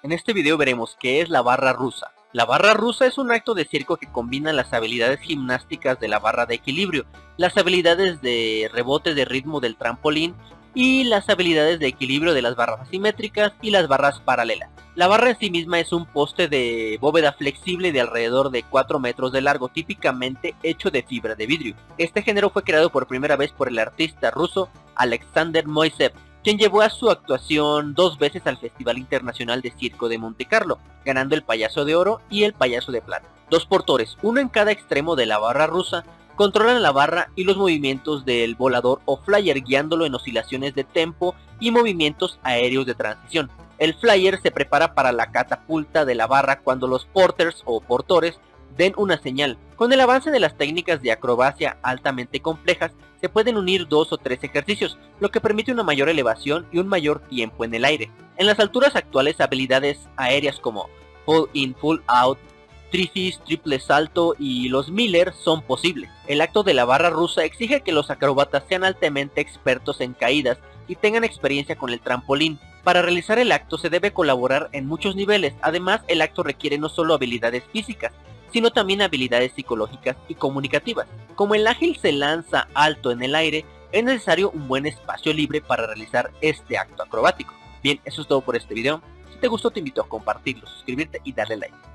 En este video veremos qué es la barra rusa. La barra rusa es un acto de circo que combina las habilidades gimnásticas de la barra de equilibrio, las habilidades de rebote de ritmo del trampolín y las habilidades de equilibrio de las barras asimétricas y las barras paralelas. La barra en sí misma es un poste de bóveda flexible de alrededor de 4 metros de largo, típicamente hecho de fibra de vidrio. Este género fue creado por primera vez por el artista ruso Alexander Moiseev, quien llevó a su actuación 2 veces al Festival Internacional de Circo de Montecarlo, ganando el payaso de oro y el payaso de plata. 2 portores, uno en cada extremo de la barra rusa, controlan la barra y los movimientos del volador o flyer, guiándolo en oscilaciones de tempo y movimientos aéreos de transición. El flyer se prepara para la catapulta de la barra cuando los porters o portores den una señal. Con el avance de las técnicas de acrobacia altamente complejas, se pueden unir 2 o 3 ejercicios, lo que permite una mayor elevación y un mayor tiempo en el aire. En las alturas actuales, habilidades aéreas como pull in, pull out, trifis, triple salto y los Miller son posibles. El acto de la barra rusa exige que los acróbatas sean altamente expertos en caídas y tengan experiencia con el trampolín. Para realizar el acto se debe colaborar en muchos niveles. Además, el acto requiere no solo habilidades físicas, sino también habilidades psicológicas y comunicativas. Como el ágil se lanza alto en el aire, es necesario un buen espacio libre para realizar este acto acrobático. Bien, eso es todo por este video. Si te gustó, te invito a compartirlo, suscribirte y darle like.